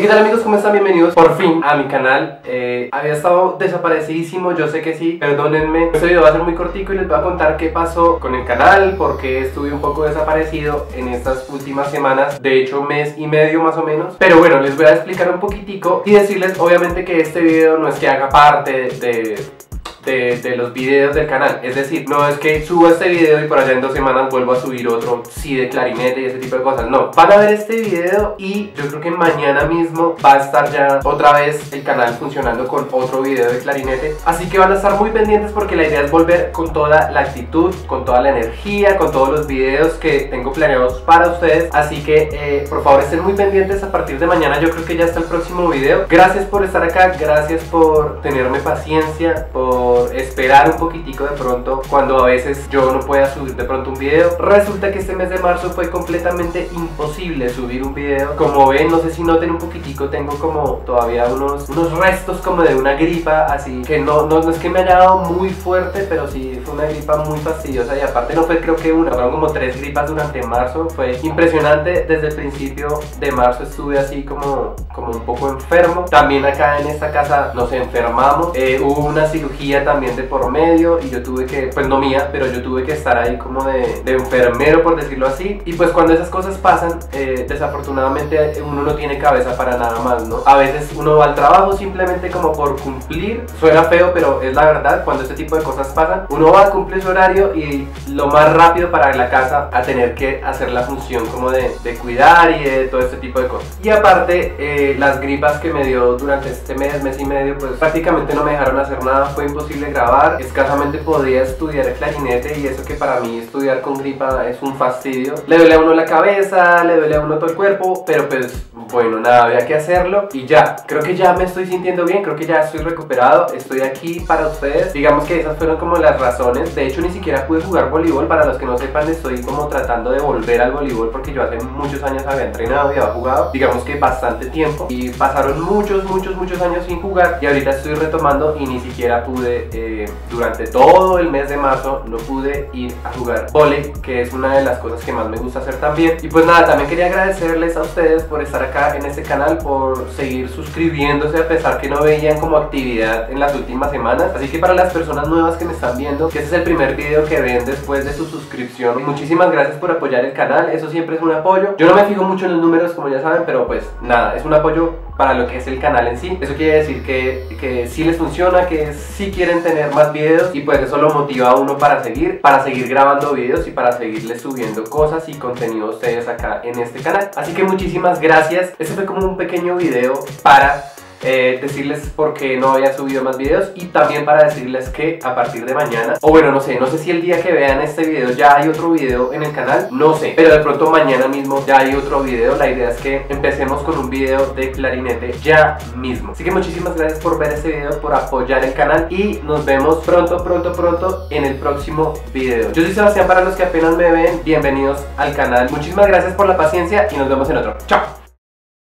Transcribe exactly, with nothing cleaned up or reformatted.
¿Qué tal, amigos? ¿Cómo están? Bienvenidos por fin a mi canal. eh, Había estado desaparecidísimo, yo sé que sí, perdónenme. Este video va a ser muy cortico y les voy a contar qué pasó con el canal, porque estuve un poco desaparecido en estas últimas semanas, de hecho mes y medio más o menos. Pero bueno, les voy a explicar un poquitico y decirles obviamente que este video no es que haga parte de... De, de los videos del canal, es decir, no es que suba este video y por allá en dos semanas vuelvo a subir otro, sí, de clarinete y ese tipo de cosas, no, van a ver este video y yo creo que mañana mismo va a estar ya otra vez el canal funcionando con otro video de clarinete, así que van a estar muy pendientes porque la idea es volver con toda la actitud, con toda la energía, con todos los videos que tengo planeados para ustedes, así que eh, por favor estén muy pendientes. A partir de mañana yo creo que ya está el próximo video. Gracias por estar acá, gracias por tenerme paciencia, por esperar un poquitico de pronto cuando a veces yo no pueda subir de pronto un video. Resulta que este mes de marzo fue completamente imposible subir un video. Como ven, no sé si noten un poquitico, tengo como todavía unos, unos restos como de una gripa, así que no, no, no es que me haya dado muy fuerte, pero sí fue una gripa muy fastidiosa y aparte no fue creo que una, fueron como tres gripas durante marzo. Fue impresionante, desde el principio de marzo estuve así como, como un poco enfermo. También acá en esta casa nos enfermamos, eh, hubo una cirugía también de por medio y yo tuve que, pues no mía, pero yo tuve que estar ahí como de, de enfermero, por decirlo así. Y pues cuando esas cosas pasan, eh, desafortunadamente uno no tiene cabeza para nada más, ¿no? A veces uno va al trabajo simplemente como por cumplir, suena feo pero es la verdad. Cuando este tipo de cosas pasan, uno va a cumplir su horario y lo más rápido para la casa a tener que hacer la función como de, de cuidar y de todo este tipo de cosas. Y aparte, eh, las gripas que me dio durante este mes, mes y medio, pues prácticamente no me dejaron hacer nada, fue imposible grabar, escasamente podía estudiar el clarinete y eso que para mí estudiar con gripa es un fastidio. Le duele a uno la cabeza, le duele a uno todo el cuerpo, pero pues bueno, nada, había que hacerlo y ya, creo que ya me estoy sintiendo bien, creo que ya estoy recuperado, estoy aquí para ustedes. Digamos que esas fueron como las razones. De hecho ni siquiera pude jugar voleibol, para los que no sepan estoy como tratando de volver al voleibol porque yo hace muchos años había entrenado y había jugado, digamos que bastante tiempo, y pasaron muchos, muchos, muchos años sin jugar y ahorita estoy retomando y ni siquiera pude Eh, durante todo el mes de marzo no pude ir a jugar vóley, que es una de las cosas que más me gusta hacer también. Y pues nada, también quería agradecerles a ustedes por estar acá en este canal, por seguir suscribiéndose a pesar que no veían como actividad en las últimas semanas. Así que para las personas nuevas que me están viendo, que ese es el primer video que ven después de su suscripción, muchísimas gracias por apoyar el canal, eso siempre es un apoyo. Yo no me fijo mucho en los números, como ya saben, pero pues nada, es un apoyo para lo que es el canal en sí. Eso quiere decir que, que sí les funciona, que sí quieren tener más videos y pues eso lo motiva a uno para seguir, para seguir grabando videos y para seguirles subiendo cosas y contenido a ustedes acá en este canal. Así que muchísimas gracias. Este fue como un pequeño video para Eh, decirles por qué no había subido más videos y también para decirles que a partir de mañana, o bueno, no sé, no sé si el día que vean este video ya hay otro video en el canal, no sé, pero de pronto mañana mismo ya hay otro video. La idea es que empecemos con un video de clarinete ya mismo. Así que muchísimas gracias por ver este video, por apoyar el canal y nos vemos pronto, pronto, pronto en el próximo video. Yo soy Sebastián, para los que apenas me ven, bienvenidos al canal. Muchísimas gracias por la paciencia y nos vemos en otro. Chao.